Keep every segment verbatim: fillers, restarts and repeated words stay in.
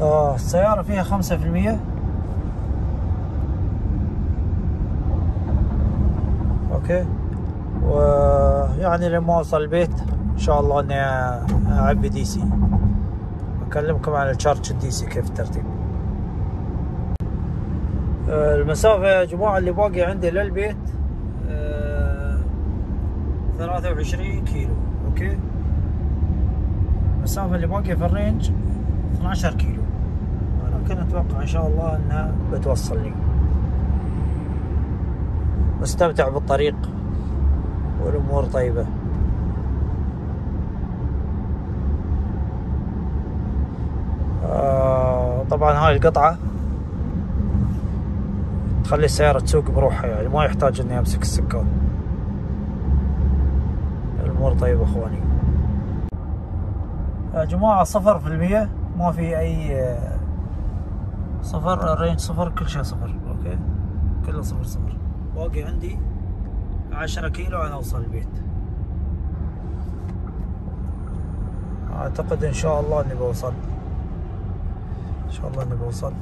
آه السيارة فيها خمسة في المية. اوكي، ويعني لما اوصل البيت ان شاء الله اني اعبي دي سي. اكلمكم عن الشارج الدي سي كيف الترتيب. آه المسافة يا جماعة اللي باقي عندي للبيت آه ثلاثة وعشرين كيلو. اوكي، المسافة اللي باقية في الرينج اثنا عشر كيلو، ولكن اتوقع ان شاء الله انها بتوصلني. مستمتع بالطريق والامور طيبة. آه طبعا هاي القطعة تخلي السيارة تسوق بروحها، يعني ما يحتاج اني امسك السكان. الامور طيبة اخواني. يا جماعة صفر في المية، ما في اي صفر، الرينج صفر، كل شيء صفر. اوكي، كله صفر صفر. باقي عندي عشرة كيلو انا اوصل البيت. اعتقد ان شاء الله اني بوصل، ان شاء الله اني بوصل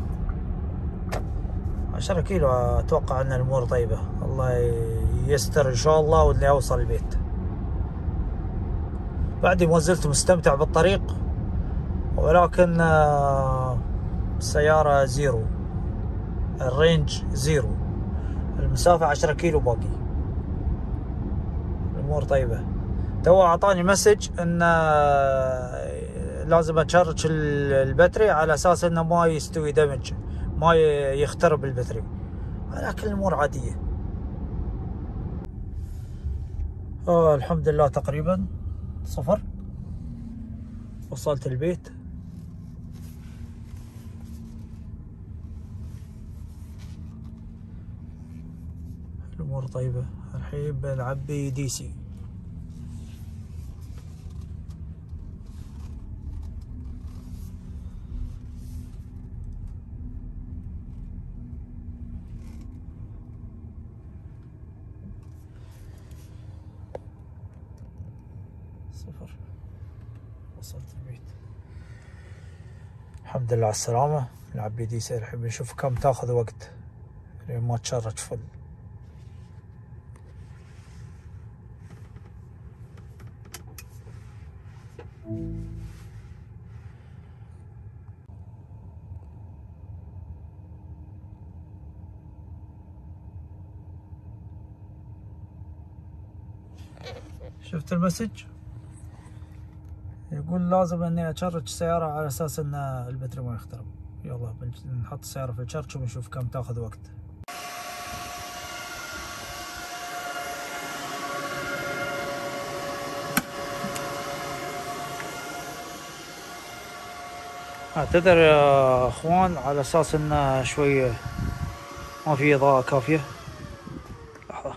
عشرة كيلو. اتوقع ان الامور طيبة، الله يستر ان شاء الله واني اوصل البيت. بعدي ما زلت مستمتع بالطريق، ولكن السيارة زيرو، الرينج زيرو، المسافة عشرة كيلو باقي. الامور طيبة. تو اعطاني مسج ان لازم اتشارج البتري على اساس انه ما يستوي دمج، ما يخترب البتري، ولكن الامور عادية. آه الحمد لله تقريبا صفر. وصلت البيت. الامور طيبة. الحين بنعبي دي سي. صفر. وصلت البيت الحمد لله على السلامة. نعبي دي سي الحين بنشوف كم تاخذ وقت لين ما تشرج فل. شفت المسج؟ يقول لازم اني اشرج السيارة على اساس ان البتري ما يخترب. يلا نحط السيارة في الشرج ونشوف كم تاخذ وقت. اعتذر يا اخوان على اساس ان شوية ما في اضاءة كافية. لحظة.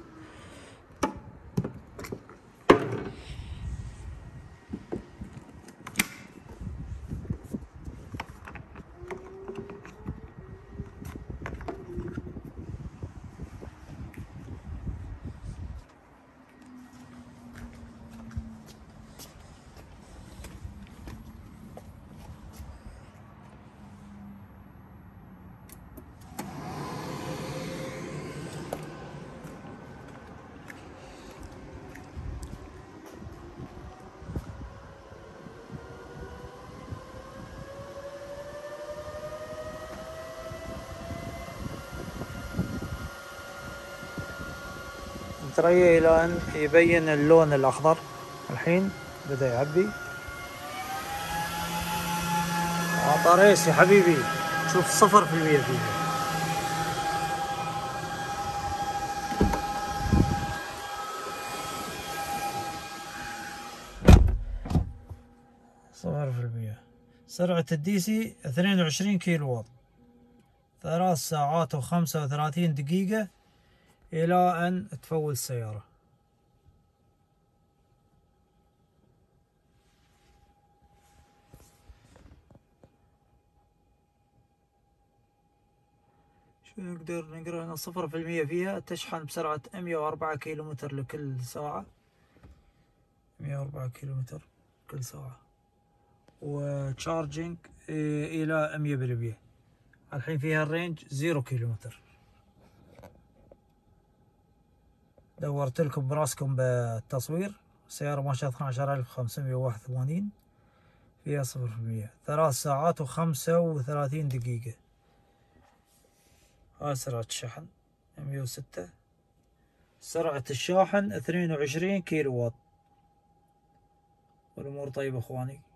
نتريا الى ان يبين اللون الاخضر. الحين بدأ يعبي. عطى ريس يا حبيبي. شوف صفر في المية فيه. صفر في المية. سرعة الدي سي اثنين وعشرين كيلو واط. ثلاث ساعات وخمسة وثلاثين دقيقة إلى أن تفول السيارة. شو نقدر نقرأ هنا؟ صفر في المية فيها تشحن بسرعة مية وأربعة كيلو متر لكل ساعة. مية وأربعة كيلو متر كل ساعة. وتشارجنج الى مية بالمية. الحين فيها الرينج زيرو كيلومتر. دورت لكم براسكم بالتصوير. السيارة ماشية اثنا عشر ألف وخمسمية وواحد وثمانين، فيها صفر في المية، ثلاث ساعات وخمسة وثلاثين دقيقة. هاي سرعة الشحن مية وستة. سرعة الشاحن اثنين وعشرين كيلو واط. والأمور طيبة إخواني.